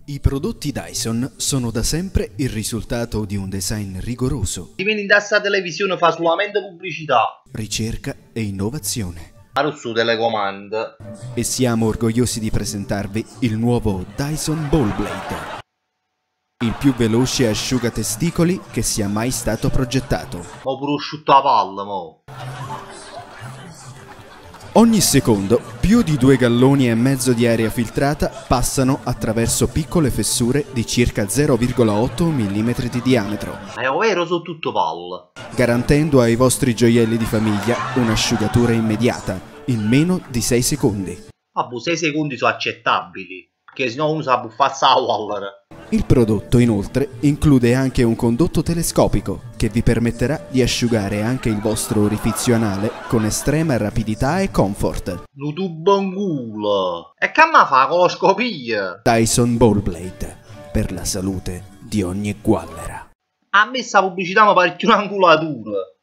I prodotti Dyson sono da sempre il risultato di un design rigoroso, Ti vieni da sta televisione fa solamente pubblicità. ricerca e innovazione. Ma su telecomand. E siamo orgogliosi di presentarvi il nuovo Dyson Ball Blade, il più veloce asciugatesticoli che sia mai stato progettato. Mo pure asciutto la palla, mo. Ogni secondo più di 2,5 galloni di aria filtrata passano attraverso piccole fessure di circa 0,8 mm di diametro, Ma è vero su tutto palla. garantendo ai vostri gioielli di famiglia un'asciugatura immediata in meno di 6 secondi. Vabbè, 6 secondi sono accettabili. Perché sennò uno sa buffazza la Waller. Il prodotto inoltre include anche un condotto telescopico che vi permetterà di asciugare anche il vostro orifizio anale con estrema rapidità e comfort. Lo tubo in culo. E che ma fa con lo scopia? Dyson Ball Blade, per la salute di ogni guallera. A me sta pubblicità mi pare più un'angolatura.